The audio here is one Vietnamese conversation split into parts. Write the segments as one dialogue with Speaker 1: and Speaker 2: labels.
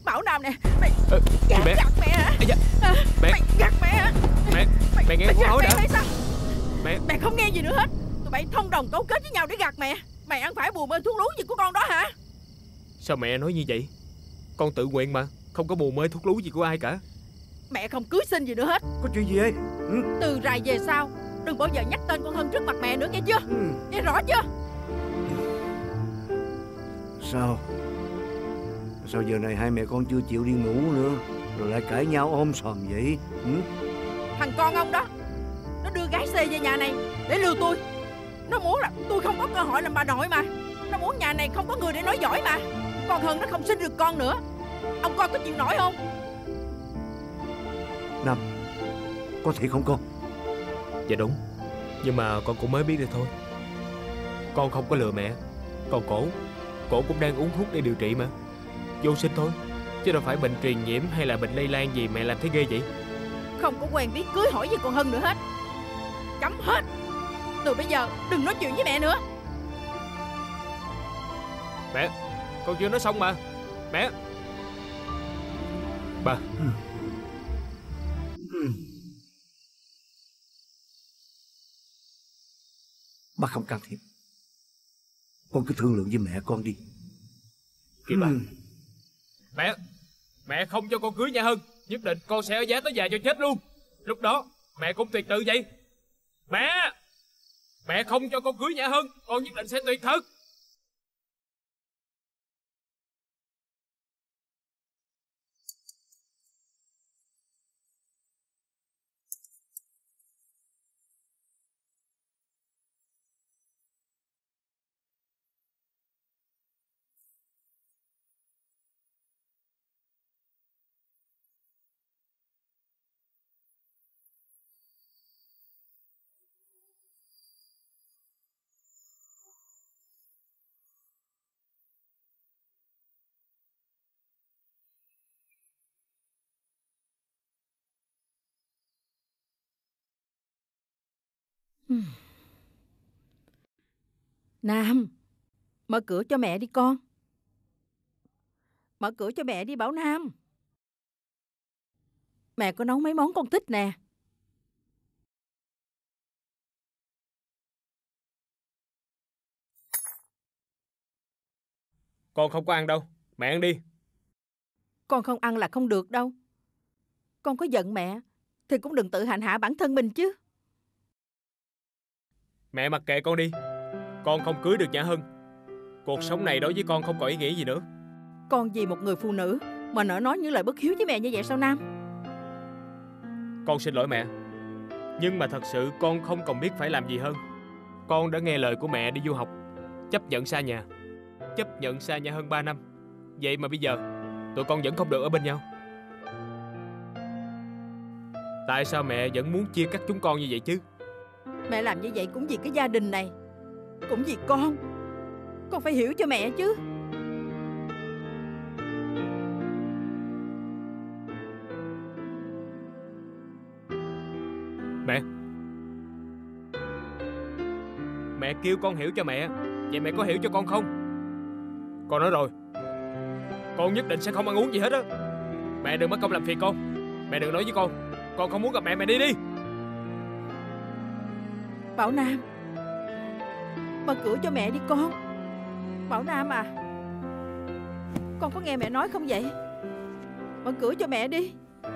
Speaker 1: Bảo Nam nè, mày
Speaker 2: Chị mẹ.
Speaker 1: gạt mẹ hả?
Speaker 2: Ây da, mẹ.
Speaker 1: Mày gạt mẹ hả?
Speaker 2: Mẹ nghe
Speaker 1: Mày
Speaker 2: con
Speaker 1: gạt
Speaker 2: nói
Speaker 1: mẹ
Speaker 2: đã.
Speaker 1: hay sao?
Speaker 2: Mẹ.
Speaker 1: Mẹ không nghe gì nữa hết. Tụi bay thông đồng cấu kết với nhau để gạt mẹ. Mày ăn phải bùa mê thuốc lú gì của con đó hả?
Speaker 2: Sao mẹ nói như vậy? Con tự nguyện mà, không có bùa mê thuốc lú gì của ai cả.
Speaker 1: Mẹ không cưới xin gì nữa hết.
Speaker 3: Có chuyện gì vậy?
Speaker 1: Từ rày về sau đừng bao giờ nhắc tên con Hân trước mặt mẹ nữa, nghe chưa? Nghe rõ chưa?
Speaker 3: Sao giờ này hai mẹ con chưa chịu đi ngủ nữa, rồi lại cãi nhau ôm sòm vậy?
Speaker 1: Thằng con ông đó, nó đưa gái xê về nhà này để lừa tôi. Nó muốn là tôi không có cơ hội làm bà nội mà. Nó muốn nhà này không có người để nói giỏi mà. Con Hân nó không sinh được con nữa. Ông coi có chịu nổi không?
Speaker 3: Nam, có thiệt không con?
Speaker 2: Dạ đúng, nhưng mà con cũng mới biết được thôi. Con không có lừa mẹ. Còn cổ cũng đang uống thuốc để điều trị mà. Vô sinh thôi, chứ đâu phải bệnh truyền nhiễm hay là bệnh lây lan gì mẹ làm thấy ghê vậy.
Speaker 1: Không có quen biết cưới hỏi với con Hân nữa hết. Cấm hết. Từ bây giờ đừng nói chuyện với mẹ nữa.
Speaker 2: Mẹ, con chưa nói xong mà. Mẹ. Ba.
Speaker 3: Bác không can thiệp. Con cứ thương lượng với mẹ con đi.
Speaker 2: Kìa ba. Mẹ không cho con cưới nha Hân, nhất định con sẽ ở giá tới già cho chết luôn. Lúc đó mẹ cũng tuyệt tự vậy. Mẹ không cho con cưới nha Hân, con nhất định sẽ tuyệt thật.
Speaker 1: Nam, mở cửa cho mẹ đi con. Mở cửa cho mẹ đi Bảo Nam. Mẹ có nấu mấy món con thích nè.
Speaker 2: Con không có ăn đâu, mẹ ăn đi.
Speaker 1: Con không ăn là không được đâu. Con có giận mẹ thì cũng đừng tự hành hạ bản thân mình chứ.
Speaker 2: Mẹ mặc kệ con đi. Con không cưới được Nhã Hân. Cuộc sống này đối với con không còn ý nghĩa gì nữa.
Speaker 1: Con vì một người phụ nữ mà nỡ nói những lời bất hiếu với mẹ như vậy sao Nam?
Speaker 2: Con xin lỗi mẹ, nhưng mà thật sự con không còn biết phải làm gì hơn. Con đã nghe lời của mẹ đi du học, chấp nhận xa nhà, chấp nhận xa nhà hơn 3 năm. Vậy mà bây giờ tụi con vẫn không được ở bên nhau. Tại sao mẹ vẫn muốn chia cắt chúng con như vậy chứ?
Speaker 1: Mẹ làm như vậy cũng vì cái gia đình này, cũng vì con. Con phải hiểu cho mẹ chứ.
Speaker 2: Mẹ kêu con hiểu cho mẹ. Vậy mẹ có hiểu cho con không? Con nói rồi, con nhất định sẽ không ăn uống gì hết á. Mẹ đừng mất công làm phiền con. Mẹ đừng nói với con không muốn gặp mẹ. Mẹ đi đi.
Speaker 1: Bảo Nam, mở cửa cho mẹ đi con. Bảo Nam à, con có nghe mẹ nói không vậy? Mở cửa cho mẹ đi.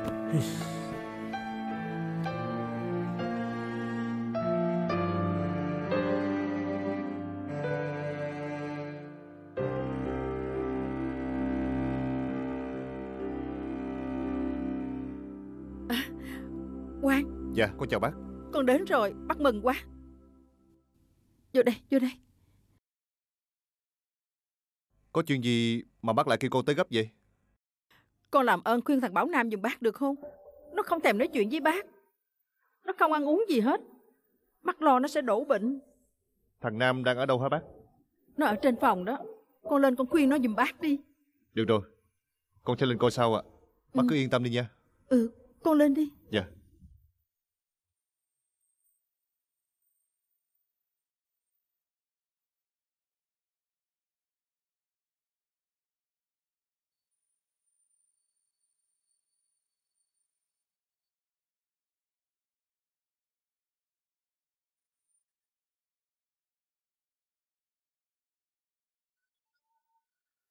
Speaker 1: Quang.
Speaker 4: Dạ, con chào bác.
Speaker 1: Con đến rồi, bác mừng quá. Vô đây, vô đây.
Speaker 4: Có chuyện gì mà bác lại kêu con tới gấp vậy?
Speaker 1: Con làm ơn khuyên thằng Bảo Nam giùm bác được không? Nó không thèm nói chuyện với bác. Nó không ăn uống gì hết. Bác lo nó sẽ đổ bệnh.
Speaker 4: Thằng Nam đang ở đâu hả bác?
Speaker 1: Nó ở trên phòng đó. Con lên con khuyên nó giùm bác đi.
Speaker 4: Được rồi, con sẽ lên coi sau ạ. Bác cứ yên tâm đi nha.
Speaker 1: Con lên đi.
Speaker 4: Dạ.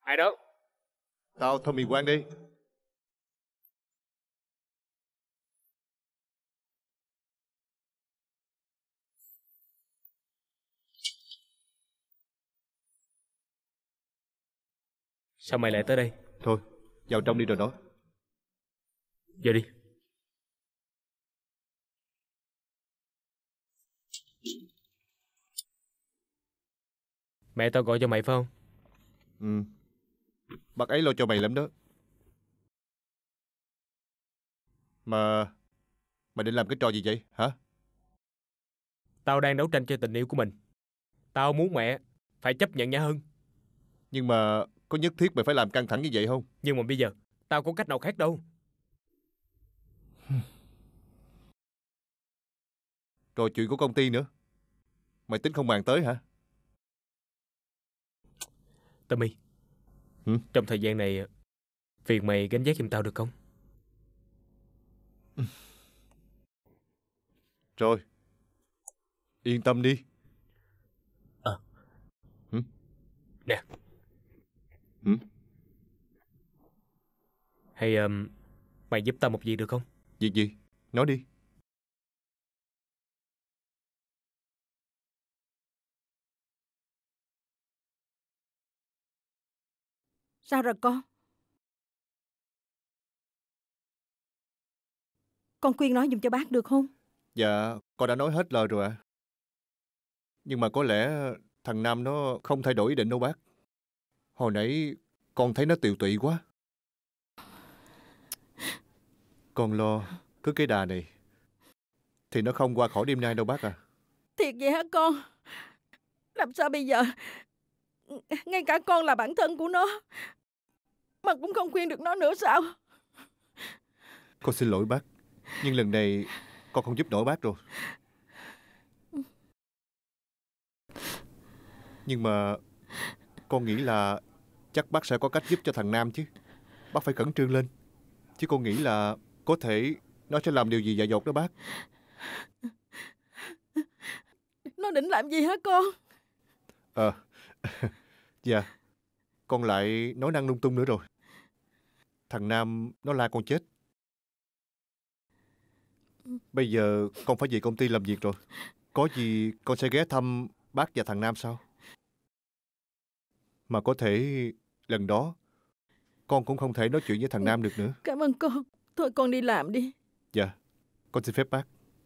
Speaker 2: Ai đó?
Speaker 4: Tao thôi mì Quang đi.
Speaker 2: Sao mày lại tới đây?
Speaker 4: Thôi, vào trong đi rồi nói.
Speaker 2: Vô đi. Mẹ tao gọi cho mày phải không?
Speaker 4: Ừ. Bác ấy lo cho mày lắm đó. Mà mày định làm cái trò gì vậy hả?
Speaker 2: Tao đang đấu tranh cho tình yêu của mình. Tao muốn mẹ phải chấp nhận Nhã Hân.
Speaker 4: Nhưng mà có nhất thiết mày phải làm căng thẳng như vậy không?
Speaker 2: Nhưng mà bây giờ tao có cách nào khác đâu.
Speaker 4: Rồi chuyện của công ty nữa, mày tính không bàn tới hả?
Speaker 2: Tommy, trong thời gian này phiền mày gánh vác giùm tao được không?
Speaker 4: Rồi, yên tâm đi.
Speaker 2: Nè.
Speaker 4: Hử?
Speaker 2: Hay mày giúp tao một việc được không?
Speaker 4: Việc gì? Nói đi.
Speaker 1: Sao rồi con? Con khuyên nói giùm cho bác được không?
Speaker 4: Dạ, con đã nói hết lời rồi ạ. Nhưng mà có lẽ thằng Nam nó không thay đổi ý định đâu bác. Hồi nãy con thấy nó tiều tụy quá. Con lo cứ cái đà này thì nó không qua khỏi đêm nay đâu bác à.
Speaker 1: Thiệt vậy hả con? Làm sao bây giờ? Ngay cả con là bạn thân của nó mà cũng không khuyên được nó nữa sao?
Speaker 4: Con xin lỗi bác, nhưng lần này con không giúp nổi bác rồi. Nhưng mà con nghĩ là chắc bác sẽ có cách giúp cho thằng Nam chứ. Bác phải khẩn trương lên. Chứ con nghĩ là có thể nó sẽ làm điều gì dại dột đó bác.
Speaker 1: Nó định làm gì hả con?
Speaker 4: Dạ, con lại nói năng lung tung nữa rồi. Thằng Nam nó la con chết. Bây giờ con phải về công ty làm việc rồi. Có gì con sẽ ghé thăm bác và thằng Nam sau. Mà có thể lần đó con cũng không thể nói chuyện với thằng Nam được nữa.
Speaker 1: Cảm ơn con. Thôi con đi làm đi.
Speaker 4: Dạ, con xin phép bác.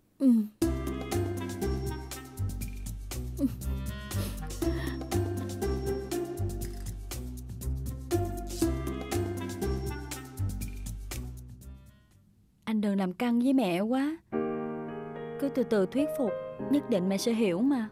Speaker 5: Anh đừng làm căng với mẹ quá. Cứ từ từ thuyết phục, nhất định mẹ sẽ hiểu mà.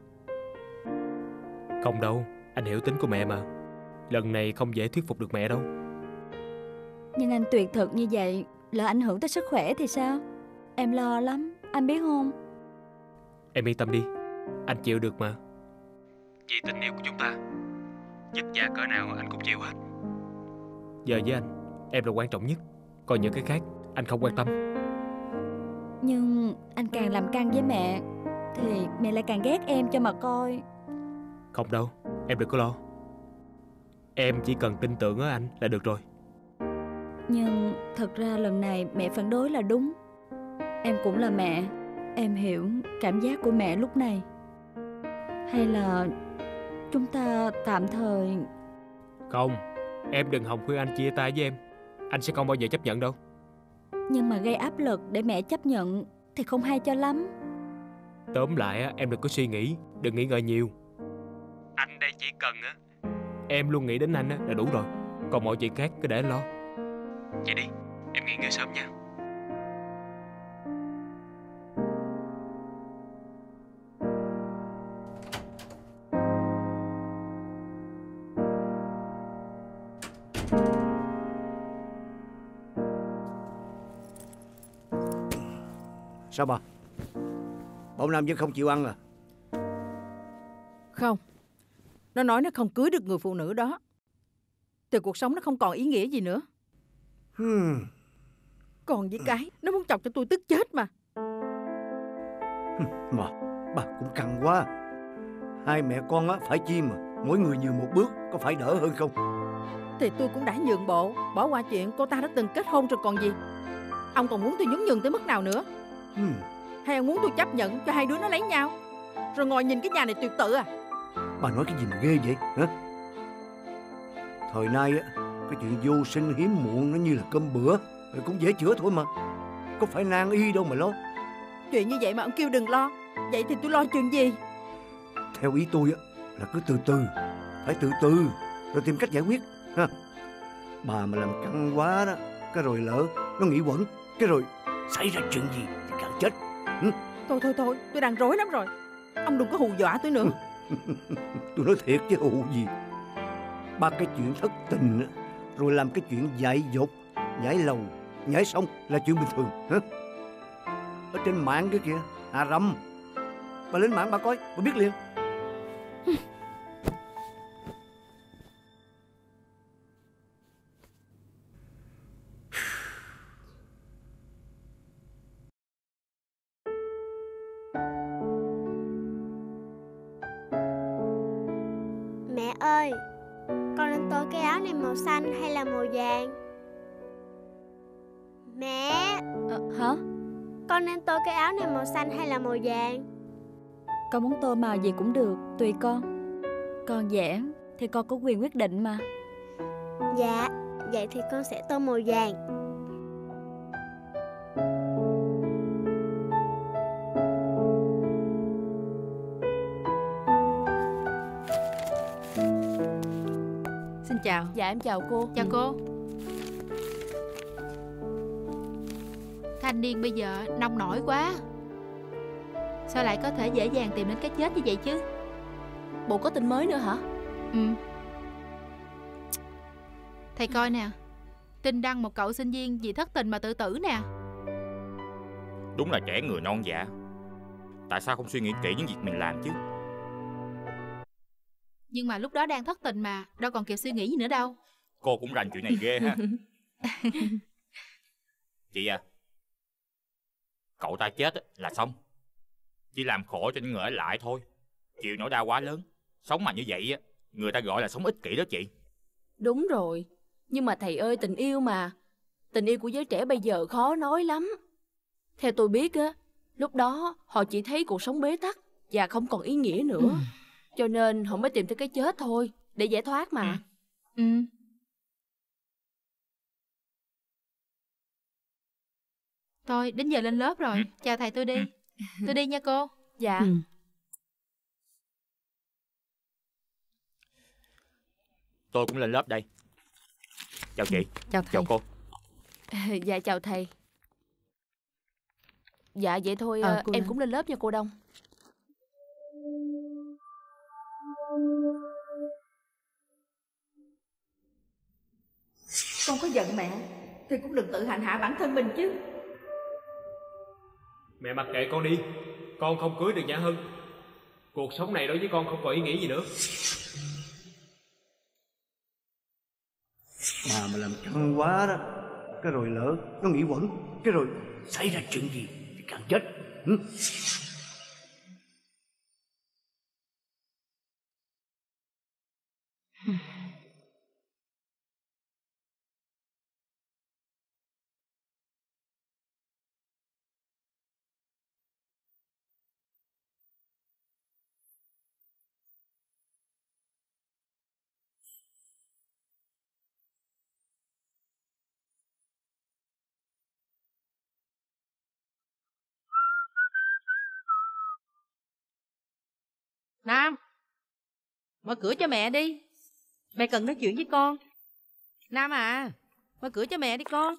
Speaker 2: Không đâu, anh hiểu tính của mẹ mà. Lần này không dễ thuyết phục được mẹ đâu.
Speaker 5: Nhưng anh tuyệt thực như vậy, lỡ ảnh hưởng tới sức khỏe thì sao? Em lo lắm, anh biết không?
Speaker 2: Em yên tâm đi, anh chịu được mà. Vì tình yêu của chúng ta, vất vả cỡ nào anh cũng chịu hết. Giờ với anh, em là quan trọng nhất. Còn những cái khác, anh không quan tâm.
Speaker 5: Nhưng anh càng làm căng với mẹ thì mẹ lại càng ghét em cho mà coi.
Speaker 2: Không đâu, em đừng có lo. Em chỉ cần tin tưởng ở anh là được rồi.
Speaker 5: Nhưng thật ra lần này mẹ phản đối là đúng. Em cũng là mẹ, em hiểu cảm giác của mẹ lúc này. Hay là chúng ta tạm thời...
Speaker 2: Không, em đừng hòng khuyên anh chia tay với em. Anh sẽ không bao giờ chấp nhận đâu.
Speaker 5: Nhưng mà gây áp lực để mẹ chấp nhận thì không hay cho lắm.
Speaker 2: Tóm lại em đừng có suy nghĩ, đừng nghĩ ngợi nhiều. Anh đây chỉ cần em luôn nghĩ đến anh là đủ rồi. Còn mọi chuyện khác cứ để anh lo. Vậy đi, em nghỉ ngơi sớm nha.
Speaker 3: Sao bà? Bọn Nam vẫn không chịu ăn à?
Speaker 1: Không. Nó nói nó không cưới được người phụ nữ đó thì cuộc sống nó không còn ý nghĩa gì nữa. Còn với cái nó muốn chọc cho tôi tức chết mà.
Speaker 3: Mà bà cũng căng quá. Hai mẹ con á phải chi mà mỗi người nhường một bước, có phải đỡ hơn không?
Speaker 1: thì tôi cũng đã nhượng bộ, bỏ qua chuyện cô ta đã từng kết hôn rồi còn gì. Ông còn muốn tôi nhún nhường tới mức nào nữa? Hay ông muốn tôi chấp nhận cho hai đứa nó lấy nhau, rồi ngồi nhìn cái nhà này tuyệt tự à?
Speaker 3: Bà nói cái gì mà ghê vậy hả? Thời nay á, cái chuyện vô sinh hiếm muộn nó như là cơm bữa, rồi cũng dễ chữa thôi mà. Có phải nan y đâu mà lo.
Speaker 1: Chuyện như vậy mà ông kêu đừng lo. Vậy thì tôi lo chuyện gì?
Speaker 3: Theo ý tôi á, là cứ từ từ, phải từ từ rồi tìm cách giải quyết ha. Bà mà làm căng quá đó, cái rồi lỡ nó nghĩ quẩn, cái rồi xảy ra chuyện gì thì càng chết.
Speaker 1: Thôi, tôi đang rối lắm rồi. Ông đừng có hù dọa tôi nữa.
Speaker 3: Tôi nói thiệt chứ hù gì. Ba cái chuyện thất tình á, rồi làm cái chuyện dại dột, nhảy lầu, nhảy sông là chuyện bình thường hả? Ở trên mạng cái kìa, Hà Râm. Bà lên mạng bà coi, bà biết liền.
Speaker 6: Mẹ ơi, con nên tô cái áo này màu xanh hay là màu vàng? Mẹ,
Speaker 5: Hả?
Speaker 6: con nên tô cái áo này màu xanh hay là màu vàng?
Speaker 5: Con muốn tô màu gì cũng được, tùy con. Con vẽ thì con có quyền quyết định mà.
Speaker 6: Dạ, vậy thì con sẽ tô màu vàng.
Speaker 1: Xin chào.
Speaker 7: Dạ em chào cô.
Speaker 8: Chào cô. Thanh niên bây giờ nông nổi quá, sao lại có thể dễ dàng tìm đến cái chết như vậy chứ?
Speaker 7: Bộ có tin mới nữa hả?
Speaker 8: Thầy coi nè, tin đăng một cậu sinh viên vì thất tình mà tự tử nè.
Speaker 9: Đúng là trẻ người non dạ. Tại sao không suy nghĩ kỹ những việc mình làm chứ?
Speaker 8: Nhưng mà lúc đó đang thất tình mà, đâu còn kịp suy nghĩ gì nữa đâu.
Speaker 9: Cô cũng rành chuyện này ghê ha. Chị à, cậu ta chết là xong, chỉ làm khổ cho những người ở lại thôi. Chịu nỗi đau quá lớn. Sống mà như vậy người ta gọi là sống ích kỷ đó chị.
Speaker 7: Đúng rồi. Nhưng mà thầy ơi, tình yêu mà. Tình yêu của giới trẻ bây giờ khó nói lắm. Theo tôi biết á, lúc đó họ chỉ thấy cuộc sống bế tắc và không còn ý nghĩa nữa. Cho nên họ mới tìm tới cái chết thôi, để giải thoát mà.
Speaker 8: Thôi, đến giờ lên lớp rồi. Chào thầy, tôi đi. Tôi đi nha cô.
Speaker 7: Dạ.
Speaker 9: Tôi cũng lên lớp đây. Chào chị.
Speaker 1: Chào thầy.
Speaker 9: Chào cô.
Speaker 7: Dạ chào thầy. Dạ vậy thôi,
Speaker 1: cô
Speaker 7: em
Speaker 1: lên.
Speaker 7: cũng lên lớp nha cô Đông.
Speaker 1: Con có giận mẹ thì cũng đừng tự hành hạ bản thân mình chứ.
Speaker 2: Mẹ mặc kệ con đi. Con không cưới được Nhã Hân. Cuộc sống này đối với con không còn ý nghĩa gì nữa.
Speaker 3: Bà mà làm căng quá đó, cái rồi lỡ nó nghĩ quẩn, cái rồi xảy ra chuyện gì thì càng chết.
Speaker 1: Nam, mở cửa cho mẹ đi. Mẹ cần nói chuyện với con. Nam à, mở cửa cho mẹ đi con.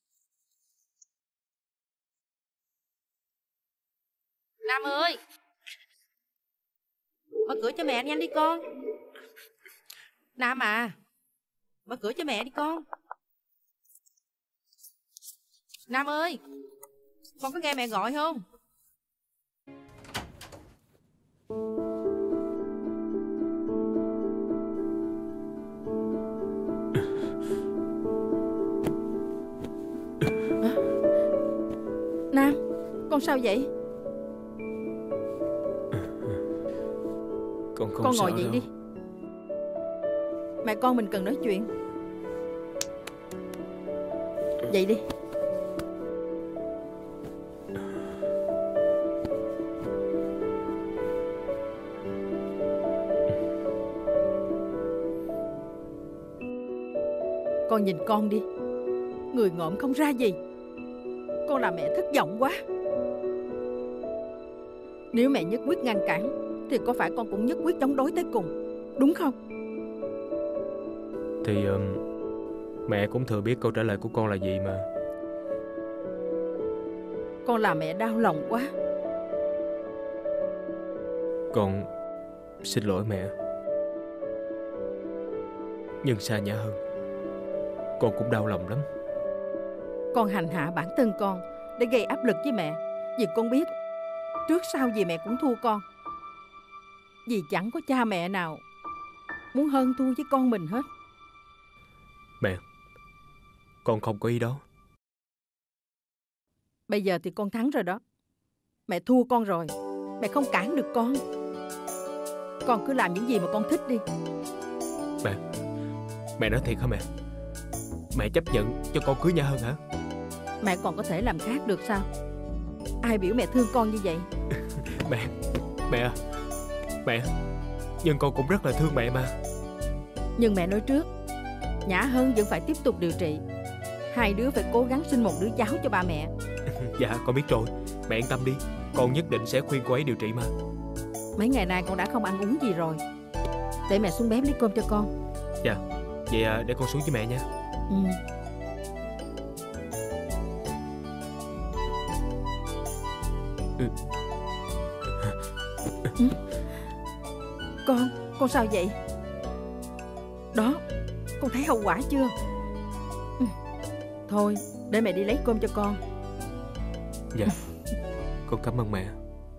Speaker 1: Nam ơi, mở cửa cho mẹ nhanh đi con. Nam à, mở cửa cho mẹ đi con. Nam ơi, con có nghe mẹ gọi không? Nam, con sao vậy?
Speaker 2: Con không
Speaker 1: Con
Speaker 2: sao
Speaker 1: ngồi dậy
Speaker 2: đâu.
Speaker 1: đi. Mẹ con mình cần nói chuyện. Vậy đi. Con nhìn con đi, người ngợm không ra gì. Con làm mẹ thất vọng quá. Nếu mẹ nhất quyết ngăn cản thì có phải con cũng nhất quyết chống đối tới cùng, đúng không?
Speaker 2: Thì mẹ cũng thừa biết câu trả lời của con là gì mà.
Speaker 1: Con làm mẹ đau lòng quá.
Speaker 2: Con xin lỗi mẹ. Nhưng xa Nhã Hân, con cũng đau lòng lắm.
Speaker 1: Con hành hạ bản thân con để gây áp lực với mẹ, vì con biết trước sau gì mẹ cũng thua con. Vì chẳng có cha mẹ nào muốn hơn thua với con mình hết.
Speaker 2: Mẹ, con không có ý đó.
Speaker 1: Bây giờ thì con thắng rồi đó. Mẹ thua con rồi, mẹ không cản được con. Con cứ làm những gì mà con thích đi.
Speaker 2: Mẹ nói thiệt hả mẹ? Mẹ chấp nhận cho con cưới Nhã Hân hả?
Speaker 1: Mẹ còn có thể làm khác được sao? Ai biểu mẹ thương con như vậy?
Speaker 2: Mẹ, nhưng con cũng rất là thương mẹ mà.
Speaker 1: Nhưng mẹ nói trước, Nhã Hân vẫn phải tiếp tục điều trị. Hai đứa phải cố gắng sinh một đứa cháu cho ba mẹ.
Speaker 2: Dạ con biết rồi. Mẹ yên tâm đi, con nhất định sẽ khuyên cô ấy điều trị mà.
Speaker 1: Mấy ngày nay con đã không ăn uống gì rồi. Để mẹ xuống bếp lấy cơm cho con.
Speaker 2: Dạ, vậy để con xuống với mẹ nha.
Speaker 1: Con sao vậy? Đó, con thấy hậu quả chưa? Thôi, để mẹ đi lấy cơm cho con.
Speaker 2: Dạ, con cảm ơn mẹ.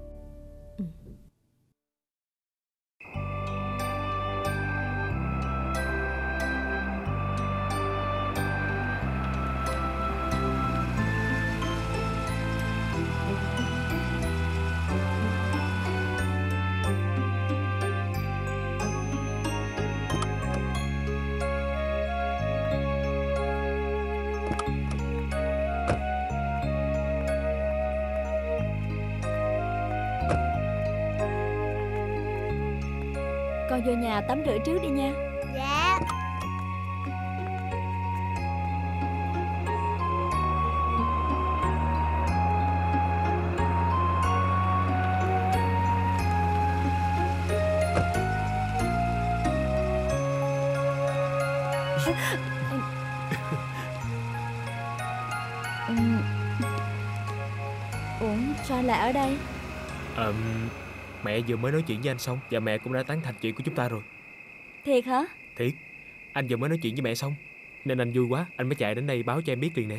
Speaker 5: Con vô nhà tắm rửa trước đi nha.
Speaker 6: Dạ.
Speaker 5: Ủa sao lại ở đây?
Speaker 2: Mẹ vừa mới nói chuyện với anh xong, và mẹ cũng đã tán thành chuyện của chúng ta rồi.
Speaker 5: Thiệt hả?
Speaker 2: Thiệt. Anh vừa mới nói chuyện với mẹ xong, nên anh vui quá, anh mới chạy đến đây báo cho em biết liền nè.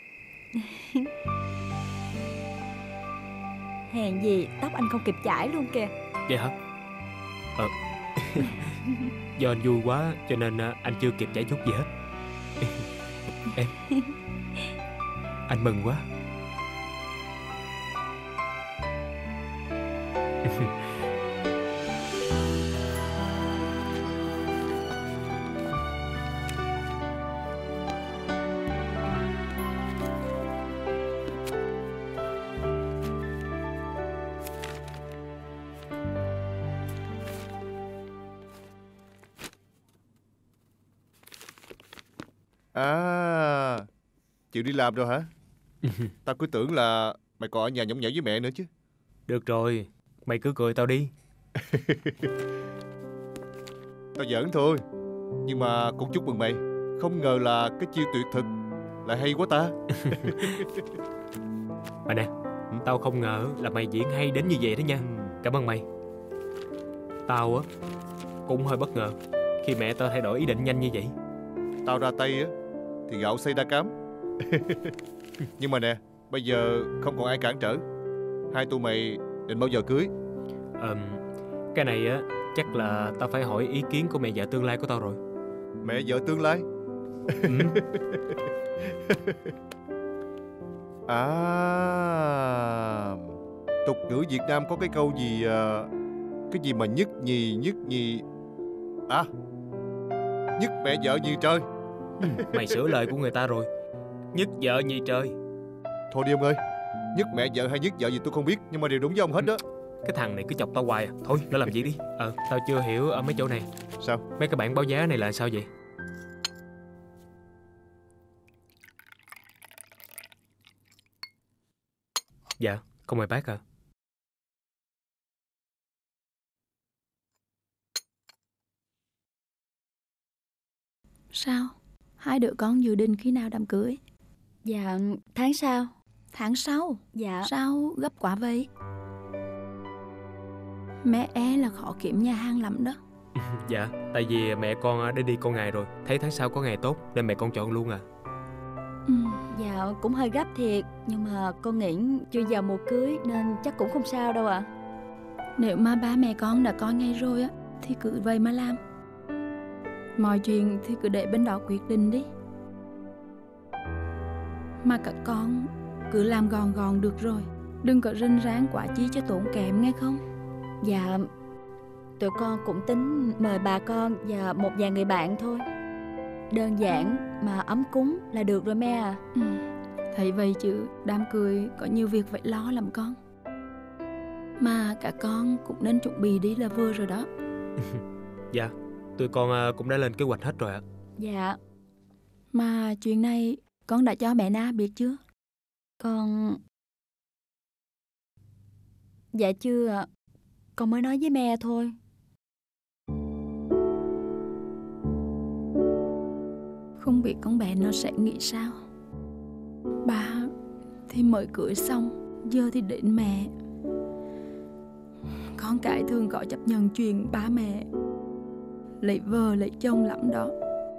Speaker 5: Hèn gì tóc anh không kịp chải luôn kìa.
Speaker 2: Vậy hả? Do anh vui quá cho nên anh chưa kịp chải chút gì hết. Em, anh mừng quá.
Speaker 4: À, chịu đi làm rồi hả? Tao cứ tưởng là mày còn ở nhà nhõng nhẽo với mẹ nữa chứ.
Speaker 2: Được rồi, mày cứ cười tao đi.
Speaker 4: Tao giỡn thôi. Nhưng mà cũng chúc mừng mày. Không ngờ là cái chiêu tuyệt thực lại hay quá ta.
Speaker 2: Mà nè, tao không ngờ là mày diễn hay đến như vậy đó nha. Cảm ơn mày. Tao á cũng hơi bất ngờ khi mẹ tao thay đổi ý định nhanh như vậy.
Speaker 4: Tao ra tay á thì gạo xây đa cám. Nhưng mà nè, bây giờ không còn ai cản trở. Hai tụi mày định bao giờ cưới?
Speaker 2: Cái này á chắc là tao phải hỏi ý kiến của mẹ vợ tương lai của tao rồi.
Speaker 4: Mẹ vợ tương lai? À, tục ngữ Việt Nam có cái câu gì cái gì mà nhất nhì à, nhất mẹ vợ như trời.
Speaker 2: Mày sửa lời của người ta rồi. Nhất vợ nhì trời.
Speaker 4: Thôi đi ông ơi, nhất mẹ vợ hay nhất vợ gì tôi không biết, nhưng mà đều đúng với ông hết đó.
Speaker 2: Cái thằng này cứ chọc tao hoài à. Thôi nó làm gì đi. Tao chưa hiểu ở mấy chỗ này.
Speaker 4: Sao?
Speaker 2: Mấy cái bảng báo giá này là sao vậy? Dạ, con mời bác ạ.
Speaker 10: Sao? Hai đứa con dự định khi nào đám cưới?
Speaker 5: Dạ, tháng sau.
Speaker 10: Tháng sau?
Speaker 5: Dạ.
Speaker 10: Sao gấp quá vậy? Mẹ e là khó kiếm nhà hàng lắm đó.
Speaker 2: Dạ, tại vì mẹ con đã đi con ngày rồi. Thấy tháng sau có ngày tốt nên mẹ con chọn luôn à.
Speaker 5: Dạ, cũng hơi gấp thiệt. Nhưng mà con nghĩ chưa vào mùa cưới nên chắc cũng không sao đâu ạ.
Speaker 10: Nếu mà ba mẹ con đã coi ngay rồi á thì cứ vậy mà làm. Mọi chuyện thì cứ để bên đó quyết định đi. Mà các con cứ làm gòn gòn được rồi. Đừng có rinh ráng quá chi cho tốn kém nghe không?
Speaker 5: Dạ, tụi con cũng tính mời bà con và một vài người bạn thôi. Đơn giản mà ấm cúng là được rồi mẹ à.
Speaker 10: Thấy vậy chứ đám cưới có nhiều việc phải lo lắm con. Mà cả con cũng nên chuẩn bị đi là vừa rồi đó.
Speaker 2: Dạ, tụi con cũng đã lên kế hoạch hết rồi ạ.
Speaker 5: Dạ.
Speaker 10: Mà chuyện này con đã cho mẹ Na biết chưa?
Speaker 5: Con... Dạ chưa ạ. Con mới nói với mẹ thôi.
Speaker 10: Không biết con bé nó sẽ nghĩ sao. Bà thì mới cưới xong, giờ thì đến mẹ. Con cái thường có chấp nhận chuyện ba mẹ lấy vợ lấy chồng lắm đó.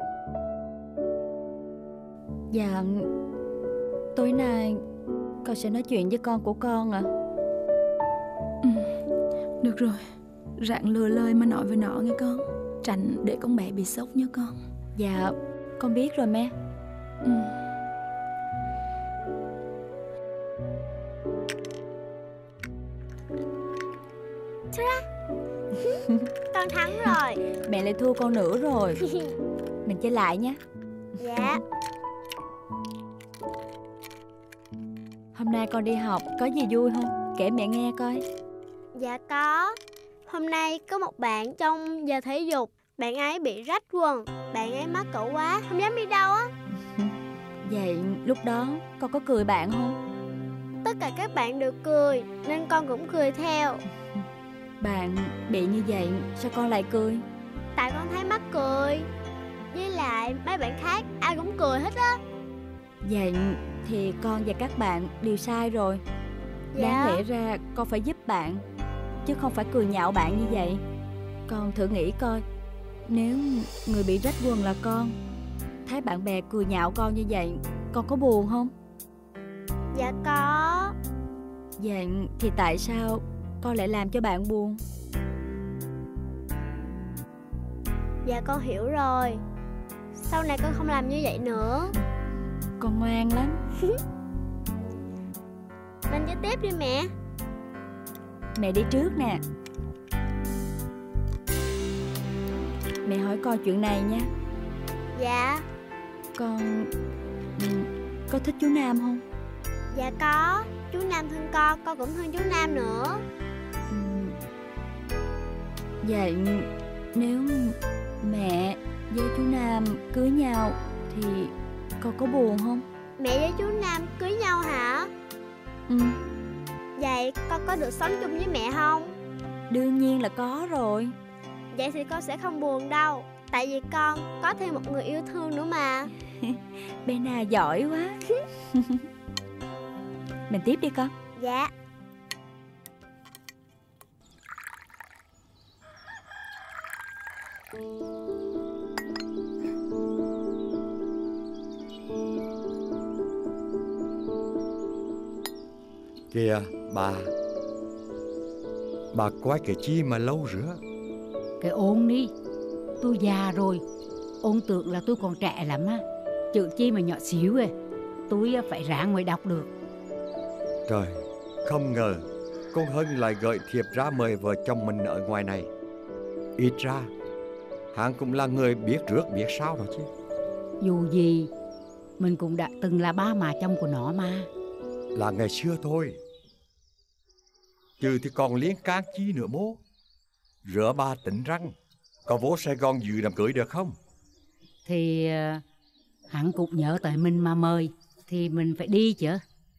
Speaker 5: Dạ, tối nay con sẽ nói chuyện với con của con ạ.
Speaker 10: Được rồi, ráng lừa lời mà nói với nó nghe con. Tránh để con bé bị sốc nha con.
Speaker 5: Dạ, con biết rồi mẹ.
Speaker 6: Con thắng rồi.
Speaker 5: Mẹ lại thua con nữa rồi. Mình chơi lại nhé.
Speaker 6: Dạ.
Speaker 5: Hôm nay con đi học có gì vui không? Kể mẹ nghe coi.
Speaker 6: Dạ có. Hôm nay có một bạn trong giờ thể dục, bạn ấy bị rách quần. Bạn ấy mắc cỡ quá, không dám đi đâu á.
Speaker 5: Vậy lúc đó con có cười bạn không?
Speaker 6: Tất cả các bạn đều cười nên con cũng cười theo.
Speaker 5: Bạn bị như vậy sao con lại cười?
Speaker 6: Tại con thấy mắc cười. Với lại mấy bạn khác ai cũng cười hết á.
Speaker 5: Vậy thì con và các bạn đều sai rồi.
Speaker 6: Dạ.
Speaker 5: Đáng lẽ ra con phải giúp bạn, chứ không phải cười nhạo bạn như vậy. Con thử nghĩ coi, nếu người bị rách quần là con, thấy bạn bè cười nhạo con như vậy, con có buồn không?
Speaker 6: Dạ có.
Speaker 5: Vậy thì tại sao con lại làm cho bạn buồn?
Speaker 6: Dạ con hiểu rồi. Sau này con không làm như vậy nữa.
Speaker 5: Con ngoan lắm.
Speaker 6: Mình chơi tiếp đi mẹ.
Speaker 5: Mẹ đi trước nè. Mẹ hỏi con chuyện này nha.
Speaker 6: Dạ.
Speaker 5: Con có thích chú Nam không?
Speaker 6: Dạ có. Chú Nam thương con cũng thương chú Nam nữa.
Speaker 5: Vậy nếu mẹ với chú Nam cưới nhau thì con có buồn không?
Speaker 6: Mẹ với chú Nam cưới nhau hả? Vậy con có được sống chung với mẹ không?
Speaker 5: Đương nhiên là có rồi.
Speaker 6: Vậy thì con sẽ không buồn đâu. Tại vì con có thêm một người yêu thương nữa mà.
Speaker 5: Bena giỏi quá. Mình tiếp đi con.
Speaker 6: Dạ.
Speaker 11: Kìa bà quay cái chi mà lâu rửa.
Speaker 12: Cái ôn đi, tôi già rồi. Ôn tưởng là tôi còn trẻ lắm á. Chữ chi mà nhỏ xíu à. Tôi phải ráng mới đọc được.
Speaker 11: Trời, không ngờ con Hân lại gợi thiệp ra mời vợ chồng mình ở ngoài này. Ít ra hắn cũng là người biết trước biết sau rồi chứ.
Speaker 12: Dù gì mình cũng đã từng là ba mà chồng của nó mà.
Speaker 11: Là ngày xưa thôi. Chứ thì còn liên can chi nữa bố. Rửa ba tỉnh răng, có vô Sài Gòn dự đám cưới được không?
Speaker 12: Thì hắn cũng nhớ tới mình mà mời, thì mình phải đi chứ.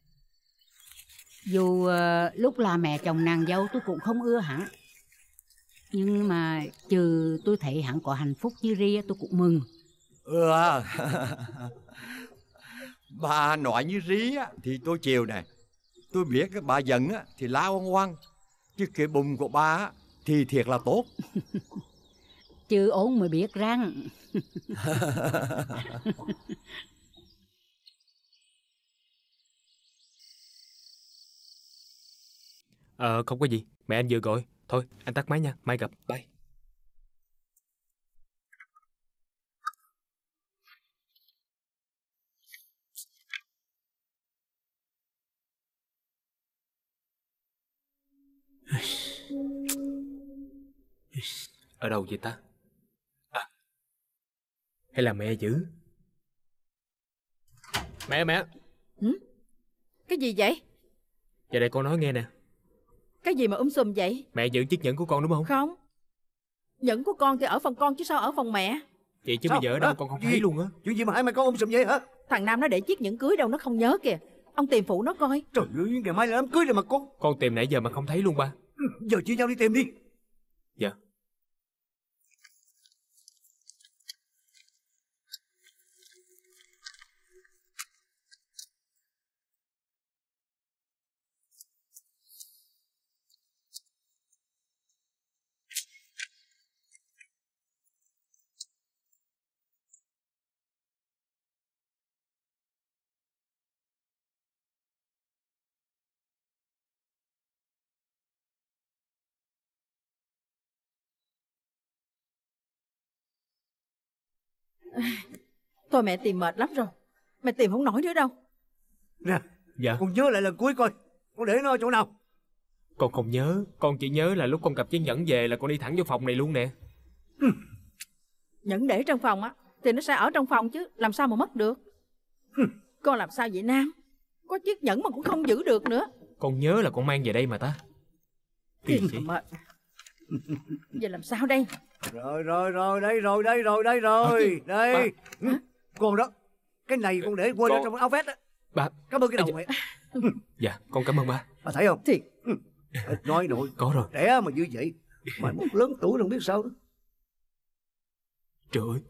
Speaker 12: Dù lúc là mẹ chồng nàng dâu tôi cũng không ưa hắn, nhưng mà trừ tôi thấy hắn có hạnh phúc như ria tôi cũng mừng.
Speaker 11: Bà nói như rí thì tôi chiều này. Tôi biết bà giận thì la oan oan, chứ cái bụng của bà thì thiệt là tốt.
Speaker 12: Chứ ổn mới biết răng.
Speaker 2: Không có gì, mẹ anh vừa gọi. Thôi anh tắt máy nha, mai gặp, bye. Ở đâu vậy ta? Hay là mẹ giữ? Mẹ.
Speaker 1: Cái gì vậy?
Speaker 2: Giờ đây con nói nghe nè.
Speaker 1: Cái gì mà sùm vậy?
Speaker 2: Mẹ giữ chiếc nhẫn của con đúng không?
Speaker 1: Không. Nhẫn của con thì ở phần con chứ sao ở phần mẹ?
Speaker 2: Vậy chứ bây giờ ở đâu con không thấy luôn á.
Speaker 3: Chuyện gì mà hai mẹ con sùm vậy hả?
Speaker 1: Thằng Nam nó để chiếc nhẫn cưới đâu nó không nhớ kìa. Ông tìm phụ nó coi.
Speaker 3: Trời ơi, ngày mai là đám cưới rồi mà con.
Speaker 2: Con tìm nãy giờ mà không thấy luôn ba.
Speaker 3: Giờ chia nhau đi tìm đi.
Speaker 2: Dạ.
Speaker 1: Thôi mẹ tìm mệt lắm rồi. Mẹ tìm không nổi nữa đâu.
Speaker 3: Nè,
Speaker 2: dạ.
Speaker 3: Con nhớ lại lần cuối coi. Con để nó ở chỗ nào?
Speaker 2: Con không nhớ. Con chỉ nhớ là lúc con cầm chiếc nhẫn về là con đi thẳng vô phòng này luôn nè.
Speaker 1: Nhẫn để trong phòng á thì nó sẽ ở trong phòng chứ. Làm sao mà mất được. Con làm sao vậy Nam? Có chiếc nhẫn mà cũng không giữ được nữa.
Speaker 2: Con nhớ là con mang về đây mà ta. Kỳ chị.
Speaker 1: Giờ làm sao đây?
Speaker 3: Rồi, đây. Đây. Con đó. Cái này con để quên ở trong áo vest á.
Speaker 2: Ba.
Speaker 3: Cảm ơn cái đầu mẹ.
Speaker 2: Dạ, con cảm ơn ba.
Speaker 3: Bà thấy không?
Speaker 1: Thì
Speaker 3: nói nội.
Speaker 2: Có rồi.
Speaker 3: Trẻ mà như vậy. Mai mốt lớn tuổi không biết sao đó.
Speaker 2: Trời ơi.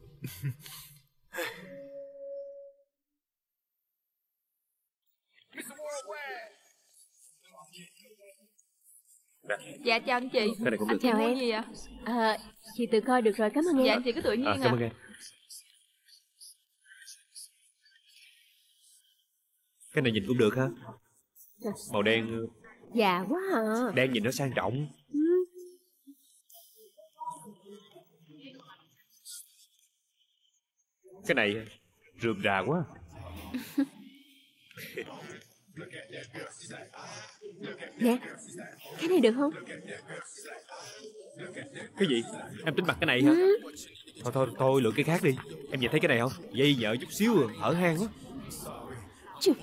Speaker 7: Dạ chào anh chị.
Speaker 13: Cái này cũng được.
Speaker 7: Chào em. Gì ạ? Chị tự coi được rồi, cảm ơn em. Dạ chị cứ tự nhiên
Speaker 13: Cảm ơn em. Cái này nhìn cũng được ha. Màu đen.
Speaker 7: Dạ quá à.
Speaker 13: Đen nhìn nó sang trọng. Cái này rườm rà quá.
Speaker 7: Nè, cái này được không?
Speaker 13: Cái gì? Em tính mặc cái này hả? Thôi lựa cái khác đi. Em nhìn thấy cái này không? Dây dợ chút xíu rồi, hở hang quá.
Speaker 7: Chù.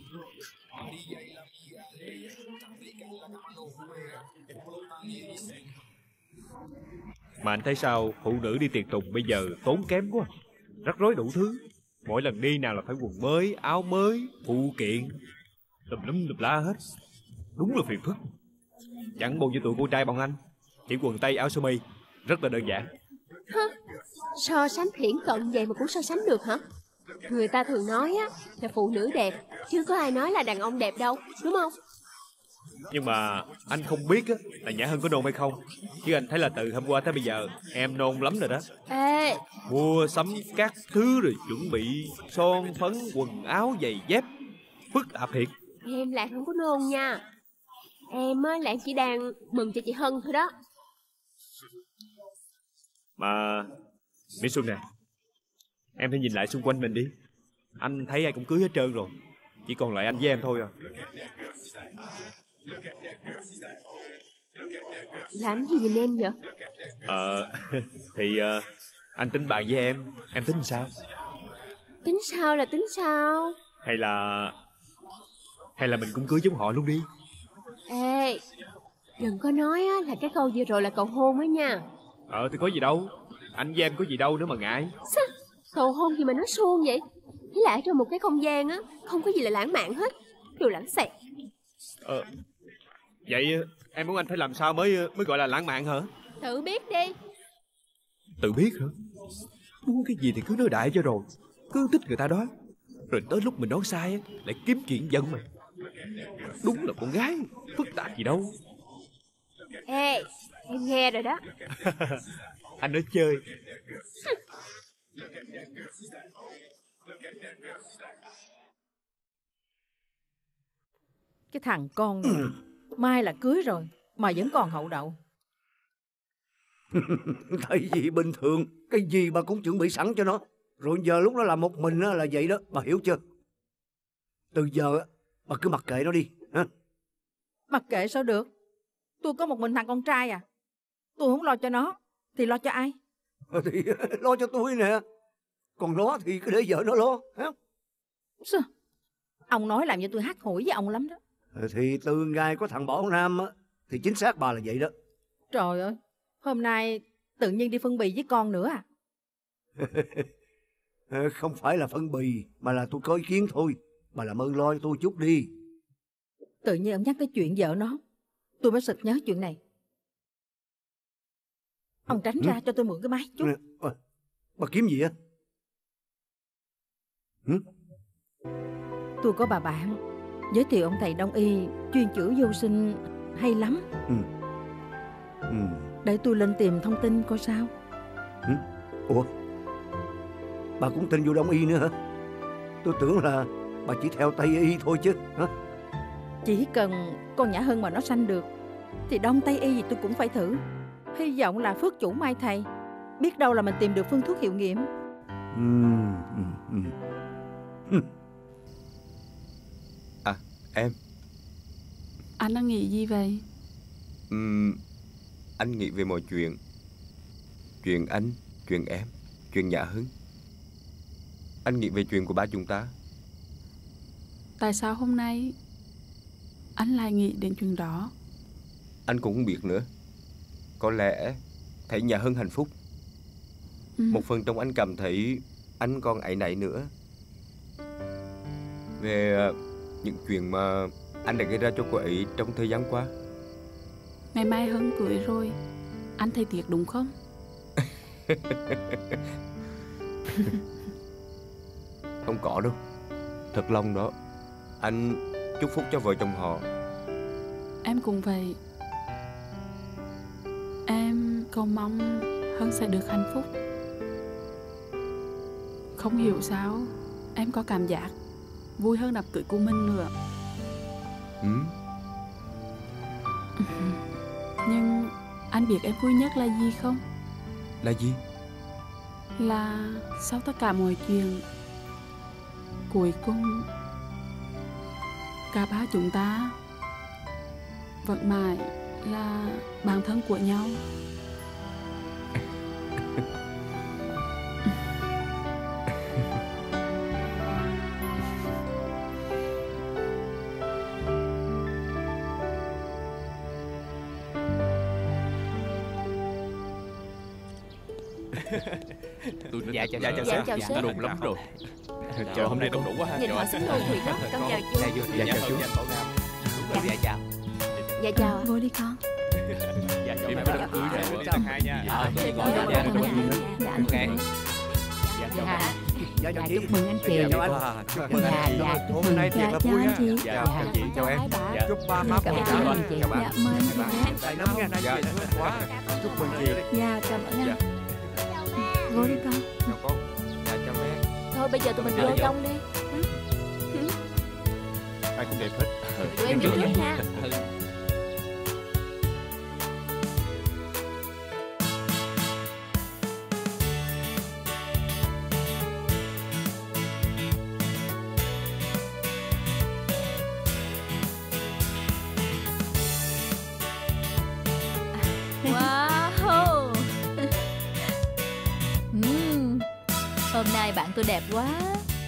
Speaker 13: Mà anh thấy sao phụ nữ đi tiệc tùng bây giờ tốn kém quá. Rắc rối đủ thứ. Mỗi lần đi nào là phải quần mới, áo mới, phụ kiện, tùm lum tùm la hết. Đúng là phiền phức. Chẳng buồn như tụi cô trai bọn anh. Chỉ quần tây áo sơ mi. Rất là đơn giản.
Speaker 14: Hả? So sánh thiển cận vậy mà cũng so sánh được hả? Người ta thường nói á là phụ nữ đẹp, chứ có ai nói là đàn ông đẹp đâu, đúng không?
Speaker 13: Nhưng mà anh không biết á là Nhã Hân có nôn hay không. Chứ anh thấy là từ hôm qua tới bây giờ em nôn lắm rồi đó.
Speaker 14: Ê,
Speaker 13: Mua sắm các thứ rồi chuẩn bị son phấn, quần áo, giày dép. Phức tạp thiệt.
Speaker 14: em lại không có nôn nha. Em á là em chỉ đang mừng cho chị Hân thôi đó.
Speaker 13: Mà Mỹ Xuân nè, em hãy nhìn lại xung quanh mình đi. Anh thấy ai cũng cưới hết trơn rồi. Chỉ còn lại anh với em thôi à.
Speaker 14: Làm gì nhìn em vậy?
Speaker 13: Thì anh tính bạn với em tính sao?
Speaker 14: Tính sao là tính sao?
Speaker 13: Hay là mình cũng cưới giống họ luôn đi.
Speaker 14: Ê, đừng có nói á, là cái câu vừa rồi là cầu hôn á nha.
Speaker 13: Thì có gì đâu. Anh với em có gì đâu nữa mà ngại.
Speaker 14: Sao? Cầu hôn gì mà nói suông vậy? Với lại trong một cái không gian á, không có gì là lãng mạn hết. Đồ lãng xẹt.
Speaker 13: Vậy em muốn anh phải làm sao mới gọi là lãng mạn hả?
Speaker 14: Tự biết đi.
Speaker 15: Tự biết hả? Muốn cái gì thì cứ nói đại cho rồi. Cứ thích người ta đó. Rồi tới lúc mình nói sai á, lại kiếm chuyện giận mày. Đúng là con gái, phức tạp gì đâu.
Speaker 14: Ê, em nghe rồi đó.
Speaker 13: Anh nói chơi.
Speaker 1: Cái thằng con này, mai là cưới rồi mà vẫn còn hậu đậu.
Speaker 3: Tại vì bình thường cái gì bà cũng chuẩn bị sẵn cho nó. Rồi giờ lúc nó làm một mình là vậy đó, bà hiểu chưa? Từ giờ bà cứ mặc kệ nó đi ha.
Speaker 1: Mặc kệ sao được? Tôi có một mình thằng con trai à. Tôi không lo cho nó thì lo cho ai?
Speaker 3: Thì lo cho tôi nè. Còn nó thì cứ để vợ nó lo ha.
Speaker 1: Sao? Ông nói làm cho tôi hắt hủi với ông lắm đó.
Speaker 3: Thì từ ngày có thằng Bảo Nam á, thì chính xác bà là vậy đó.
Speaker 1: Trời ơi, hôm nay tự nhiên đi phân bì với con nữa à?
Speaker 3: Không phải là phân bì, mà là tôi có ý kiến thôi. Bà làm ơn lo cho tôi chút đi.
Speaker 1: Tự nhiên ông nhắc tới chuyện vợ nó, tôi mới sực nhớ chuyện này. Ông tránh ra cho tôi mượn cái máy chút.
Speaker 3: Bà kiếm gì á?
Speaker 1: Tôi có bà bạn giới thiệu ông thầy đông y chuyên chữa vô sinh hay lắm. Để tôi lên tìm thông tin coi sao.
Speaker 3: Ủa, bà cũng tin vô đông y nữa hả? Tôi tưởng là bà chỉ theo tây y thôi chứ hả?
Speaker 1: Chỉ cần con Nhã Hân mà nó sanh được thì đông tây y gì tôi cũng phải thử. Hy vọng là phước chủ mai thầy. Biết đâu là mình tìm được phương thuốc hiệu nghiệm.
Speaker 11: À, em.
Speaker 10: Anh đang nghĩ gì vậy?
Speaker 11: Anh nghĩ về mọi chuyện. Chuyện anh, chuyện em, chuyện Nhã Hân. Anh nghĩ về chuyện của ba chúng ta.
Speaker 10: Tại sao hôm nay anh lại nghĩ đến chuyện đó?
Speaker 11: Anh cũng không biết nữa. Có lẽ thấy Nhã Hân hạnh phúc. Một phần trong anh cảm thấy anh còn áy náy nữa về những chuyện mà anh đã gây ra cho cô ấy trong thời gian qua.
Speaker 10: Ngày mai Hân cưới rồi, anh thấy tiếc đúng không?
Speaker 11: Không có đâu. Thật lòng đó. Anh chúc phúc cho vợ chồng họ.
Speaker 10: Em cũng vậy. Em cầu mong Hân sẽ được hạnh phúc. Không hiểu sao em có cảm giác vui hơn đám cưới của mình nữa. Nhưng anh biết em vui nhất là gì không?
Speaker 11: Là gì?
Speaker 10: Là sau tất cả mọi chuyện, cuối cùng cả ba chúng ta vẫn mãi là bạn thân của nhau.
Speaker 9: Dạ chào sếp.
Speaker 15: Đồn lắm rồi.
Speaker 9: Trời, hôm nay đông đủ quá ha.
Speaker 14: Nhìn họ xứng đôi thiệt đó. Con chào chú.
Speaker 9: Dạ chào chú. Dạ chào.
Speaker 14: Dạ chào.
Speaker 10: Vô đi con.
Speaker 9: Dạ chào.
Speaker 15: Em có đám cưới rồi.
Speaker 9: Tặng hai nha.
Speaker 3: Dạ chào chị.
Speaker 12: Chúc mừng anh chị.
Speaker 3: Chào anh.
Speaker 12: Chúc mừng anh.
Speaker 15: Hôm nay thiệt là vui ha.
Speaker 10: Dạ
Speaker 15: Chào chị, chào em. Chúc ba má
Speaker 12: Cảm
Speaker 15: con
Speaker 12: ơn chị.
Speaker 15: chào bạn.
Speaker 10: Dạ mời anh chị.
Speaker 3: Tại năm nha,
Speaker 15: Dạ, quá. Chúc mừng chị.
Speaker 10: Dạ cảm ơn anh. Vô đi con.
Speaker 11: Chào con. Dạ chào em.
Speaker 14: Thôi bây giờ tụi mình vô trong đi.
Speaker 4: Ai cũng đẹp hết.
Speaker 14: Tụi em đi trước nha.
Speaker 5: Hôm nay bạn tôi đẹp quá.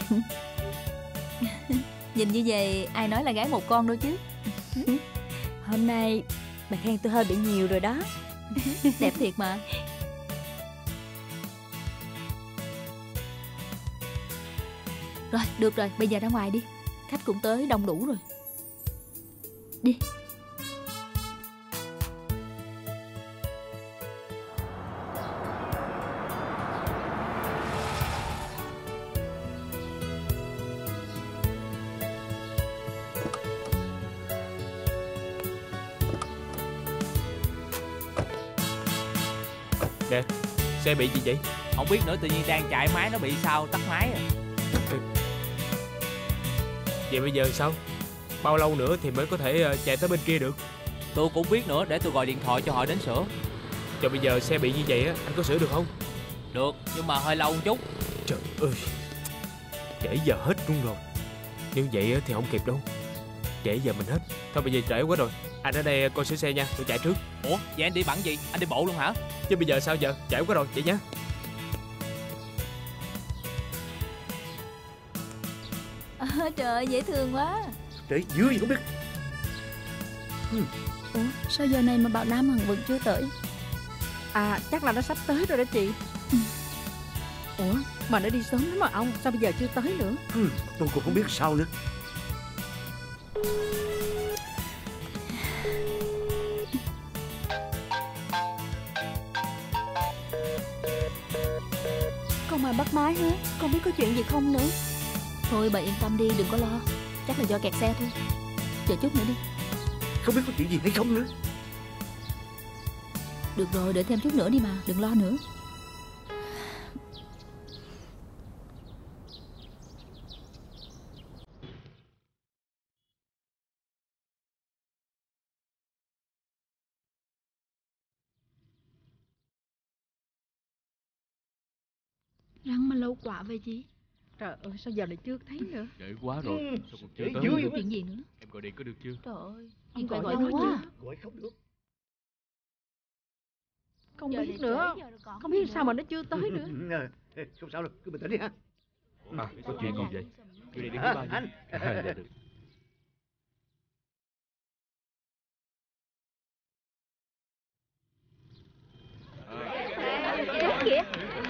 Speaker 5: Nhìn như vậy ai nói là gái một con đâu chứ. Hôm nay bà khen tôi hơi bị nhiều rồi đó. Đẹp thiệt mà. Rồi, được rồi, bây giờ ra ngoài đi. Khách cũng tới đông đủ rồi. Đi.
Speaker 2: Nè, xe bị gì vậy?
Speaker 16: Không biết nữa, tự nhiên đang chạy máy nó bị sao tắt máy à.
Speaker 2: Vậy bây giờ sao? Bao lâu nữa thì mới có thể chạy tới bên kia được?
Speaker 16: Tôi cũng biết nữa, để tôi gọi điện thoại cho họ đến sửa.
Speaker 2: Cho bây giờ xe bị như vậy á, anh có sửa được không?
Speaker 16: Được, nhưng mà hơi lâu một chút.
Speaker 2: Trời ơi, trễ giờ hết luôn rồi. Như vậy thì không kịp đâu. Trễ giờ mình hết. Thôi bây giờ trễ quá rồi. Anh ở đây coi sửa xe nha, tôi chạy trước.
Speaker 16: Ủa, vậy anh đi bằng gì? Anh đi bộ luôn hả?
Speaker 2: Chứ bây giờ sao giờ? Trễ quá rồi, vậy nhá.
Speaker 5: Trời ơi, dễ thương quá.
Speaker 3: Trễ dữ gì không biết.
Speaker 10: Ủa, sao giờ này mà Bảo Nam Hằng vẫn chưa tới?
Speaker 1: À, chắc là nó sắp tới rồi đó chị. Ủa, mà nó đi sớm lắm mà ông, sao bây giờ chưa tới nữa?
Speaker 3: Tôi cũng không biết sao nữa.
Speaker 5: Con mà bắt máy hả? Con biết có chuyện gì không nữa? Thôi bà yên tâm đi, đừng có lo. Chắc là do kẹt xe thôi. Chờ chút nữa đi.
Speaker 3: Không biết có chuyện gì hay không nữa.
Speaker 5: Được rồi, đợi thêm chút nữa đi mà, đừng lo nữa.
Speaker 10: Răng mà lâu quá vậy chị?
Speaker 1: Trời ơi, sao giờ này chưa thấy nữa?
Speaker 2: Trễ quá rồi, sao còn chưa tới?
Speaker 10: Có chuyện gì nữa?
Speaker 2: Em gọi điện có được chưa?
Speaker 5: Trời ơi,
Speaker 10: Anh
Speaker 5: gọi
Speaker 10: gọi
Speaker 5: lâu
Speaker 10: lâu
Speaker 5: quá.
Speaker 3: Gọi không được.
Speaker 1: Không biết nữa. Không biết sao mà nó chưa tới nữa.
Speaker 3: Không sao đâu, cứ bình tĩnh đi ha.
Speaker 2: À, có chuyện gì vậy? Tôi đi đứng thứ ba nha. Dạ được.
Speaker 14: Kìa.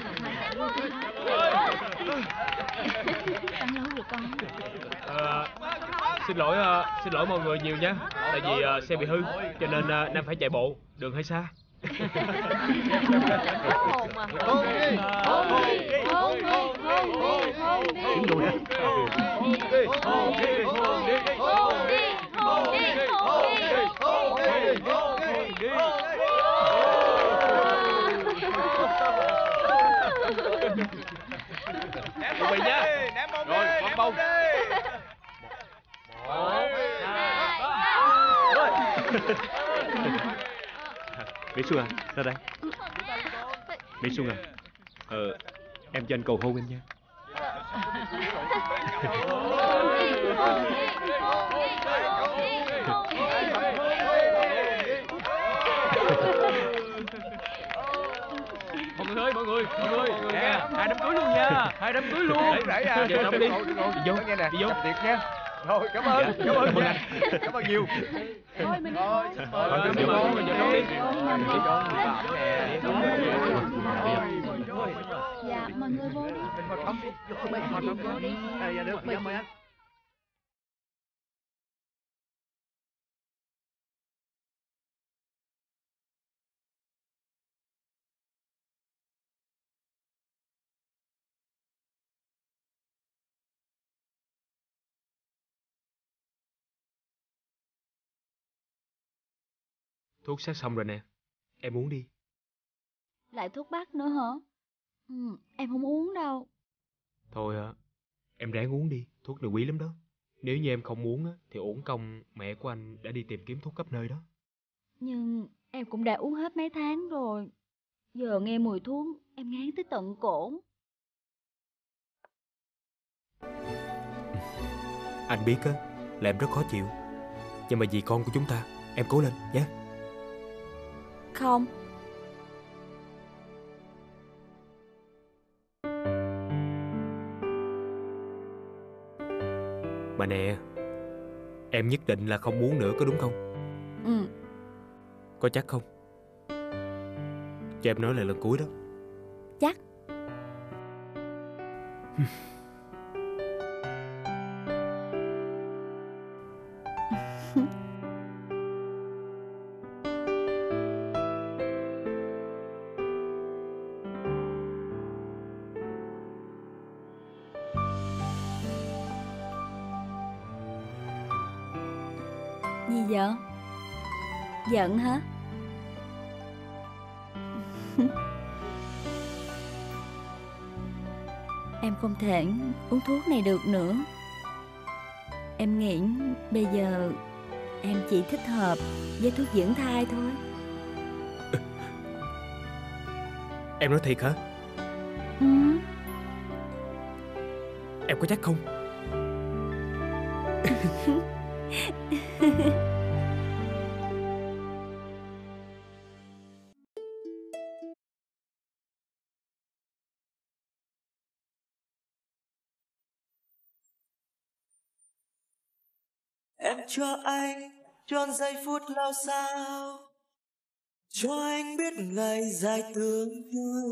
Speaker 10: Đang lâu rồi con.
Speaker 2: Xin lỗi mọi người nhiều nha. Tại vì xe bị hư cho nên Nam phải chạy bộ, đường hơi xa.
Speaker 14: Hồn mà. Hôn đi. Hôn đi. Hôn đi. Hôn đi. Hôn đi.
Speaker 3: Kiếm đồ nè.
Speaker 14: Hôn đi. Hôn đi. Hôn đi. Hôn đi. Hôn đi. Hôn đi. Hôn đi.
Speaker 13: Chuẩn bị nhá. Rồi, bấm bông.
Speaker 2: Mỹ Xuân à, ra đây. Mỹ Xuân à, em cho anh cầu hôn em nha.
Speaker 13: Mọi người nha, hai đám cưới luôn nha, hai đám cưới luôn.
Speaker 2: Rảy à, đi vô, đi vô.
Speaker 13: Tiệc nha. Rồi, cảm ơn anh. Cảm ơn nhiều.
Speaker 14: Thôi mình
Speaker 2: Đi
Speaker 10: Dạ, mọi người vô đi.
Speaker 3: Dạ được, mời anh.
Speaker 2: Thuốc sát xong rồi nè, em uống đi.
Speaker 5: Lại thuốc bắc nữa hả? Em không uống đâu.
Speaker 2: Thôi em ráng uống đi, thuốc này quý lắm đó. Nếu như em không uống thì uổng công mẹ của anh đã đi tìm kiếm thuốc khắp nơi đó.
Speaker 5: Nhưng em cũng đã uống hết mấy tháng rồi. Giờ nghe mùi thuốc em ngán tới tận cổ.
Speaker 2: Anh biết là em rất khó chịu, nhưng mà vì con của chúng ta, em cố lên nhé.
Speaker 5: Không.
Speaker 2: Mà nè, em nhất định là không muốn nữa có đúng không?
Speaker 5: Ừ.
Speaker 2: Có chắc không? Cho em nói lại lần cuối đó.
Speaker 5: Chắc. Gì vậy? Giận hả? Em không thể uống thuốc này được nữa. Em nghĩ bây giờ em chỉ thích hợp với thuốc dưỡng thai thôi.
Speaker 2: Em nói thiệt hả?
Speaker 5: Ừ.
Speaker 2: Em có chắc không?
Speaker 17: Em cho anh trọn giây phút lao sao, cho anh biết ngày dài tương tư.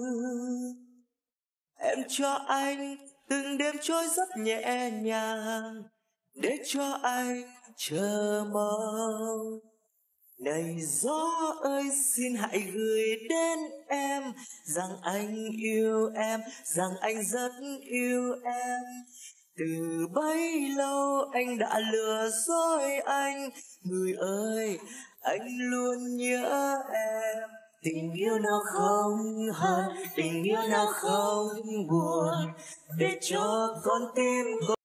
Speaker 17: Em cho anh từng đêm trôi rất nhẹ nhàng, để cho anh chờ mong. Này gió ơi xin hãy gửi đến em rằng anh yêu em, rằng anh rất yêu em. Từ bấy lâu anh đã lừa dối anh, người ơi anh luôn nhớ em. Tình yêu nào không hận, tình yêu nào không buồn, để cho con tim